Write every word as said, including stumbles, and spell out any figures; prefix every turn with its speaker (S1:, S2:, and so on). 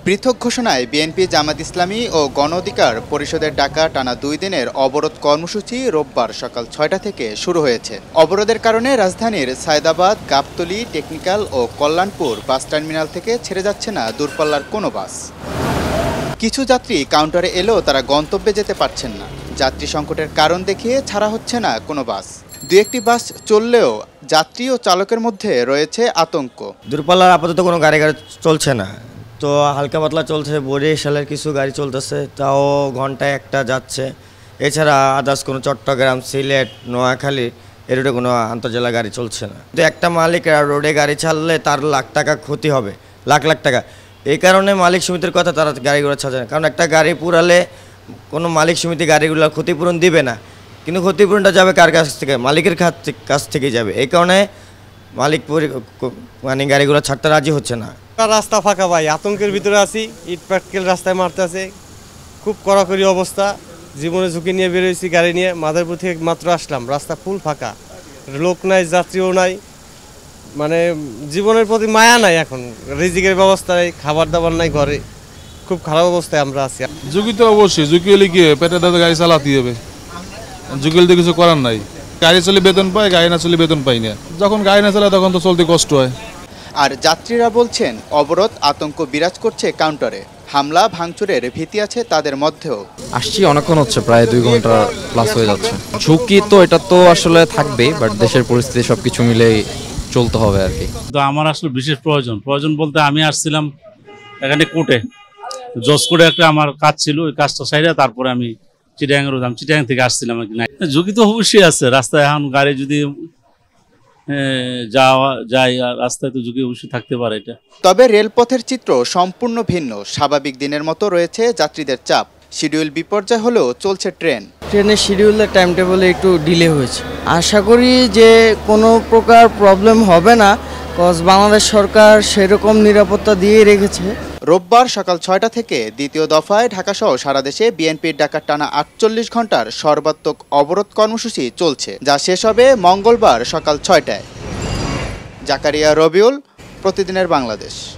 S1: পৃথক ঘোষণায় বিএনপি, জামাত ইসলামী ও গণ অধিকার পরিষদের ডাকা টানা দুই দিনের অবরোধ কর্মসূচি রোববার সকাল ছয়টা থেকে শুরু হয়েছে। অবরোধের কারণে রাজধানীর সায়দাবাদ, গাবতলী, টেকনিক্যাল ও কল্যাণপুর বাস টার্মিনাল থেকে ছেড়ে যাচ্ছে না দূরপাল্লার কোনো বাস। কিছু যাত্রী কাউন্টারে এলেও তারা গন্তব্যে যেতে পারছেন না। যাত্রী সংকটের কারণ দেখিয়ে ছাড়া হচ্ছে না কোনো বাস। দু একটি বাস চললেও যাত্রী ও চালকের মধ্যে রয়েছে আতঙ্ক।
S2: দূরপাল্লার আপাতত কোনো গাড়ি গাড়ি চলছে না, তো হালকা পাতলা চলছে। বরিশালের কিছু গাড়ি চলতেছে, তাও ঘন্টায় একটা যাচ্ছে। এছাড়া আদার্স কোনো চট্টগ্রাম, সিলেট, নোয়াখালী এ রুটে কোনো আন্তর্জেলা গাড়ি চলছে না। তো একটা মালিক রোডে গাড়ি চাললে তার লাখ টাকা ক্ষতি হবে, লাখ লাখ টাকা। এই কারণে মালিক সমিতির কথা তারা গাড়িগুলো ছাড়ছে না, কারণ একটা গাড়ি পুরালে কোনো মালিক সমিতি গাড়িগুলো ক্ষতিপূরণ দিবে না, কিন্তু ক্ষতিপূরণটা যাবে কার কাছ থেকে? মালিকের কাছ থেকে যাবে। এই কারণে মালিক মানে গাড়িগুলো ছাড়তে রাজি হচ্ছে না।
S3: রাস্তা ফাঁকা ভাই, আতঙ্কের ভিতরে আছি। ইট পাটকেল রাস্তায় মারতে আছে, খুব কড়াকড়ি অবস্থা। জীবনে ঝুঁকি নিয়ে বেরোয়েছি গাড়ি নিয়ে, মাদারপুর থেকে মাত্র আসলাম, রাস্তা ফুল ফাঁকা, লোক নাই, যাত্রীও নাই। মানে জীবনের প্রতি মায়া নাই, এখন রিজিকের ব্যবস্থা নেই, খাবার দাবার নাই ঘরে, খুব খারাপ অবস্থায় আমরা আছি।
S4: ঝুঁকি তো অবশ্যই, ঝুঁকি হলে কি পেটের দাদা গাড়ি চালাতে হবে, ঝুঁকি হলে কিছু করার নাই। গাড়ি চলে বেতন পায়, গাড়ি না চলে বেতন পাই না। যখন গাড়ি না চালায় তখন তো চলতে কষ্ট হয়।
S1: আর যাত্রীরা বলছেন অবরোধ আতঙ্ক বিরাজ করছে কাউন্টারে। হামলা ভাঙচুরের ভীতি আছে তাদের মধ্যেও।
S5: আসছি অনেকক্ষণ হচ্ছে, প্রায় দুই ঘন্টা প্লাস হয়ে যাচ্ছে। ঝুঁকি তো এটা তো আসলে থাকবে, বাট দেশের পরিস্থিতি সবকিছু মিলে চলতে হবে আর কি।
S6: তো আমার আসলে বিশেষ প্রয়োজন প্রয়োজন বলতে আমি আসছিলাম এখানে কোর্টে, জজ কোর্টে একটা আমার কাজ ছিল, ওই কাজটা সাইডে তারপরে আমি চিটাগাং রোড চিটাগাং থেকে আসছিলাম আর কি। ঝুঁকি তো অবশ্যই আছে, রাস্তায় এখন গাড়ি যদি যাওয়া যায়, রাস্তায় তো ঝুঁকি অবশ্যই থাকতে পারে এটা।
S1: তবে রেলপথের চিত্র সম্পূর্ণ ভিন্ন। স্বাভাবিক দিনের মতো রয়েছে যাত্রীদের চাপ। শিডিউল বিপর্যয় হলেও চলছে ট্রেন।
S2: ট্রেনের শিডিউলের টাইম টেবলে একটু ডিলে হয়েছে। আশা করি যে কোনো প্রকার প্রবলেম হবে না, কজ বাংলাদেশ সরকার সেরকম নিরাপত্তা দিয়ে রেখেছে।
S1: রোববার সকাল ছয়টা থেকে দ্বিতীয় দফায় ঢাকাসহ সারা দেশে বিএনপির ডাকা টানা আটচল্লিশ ঘন্টার সর্বাত্মক অবরোধ কর্মসূচি চলছে, যা শেষ হবে মঙ্গলবার সকাল ছয়টায়। জাকারিয়া রবিউল, প্রতিদিনের বাংলাদেশ।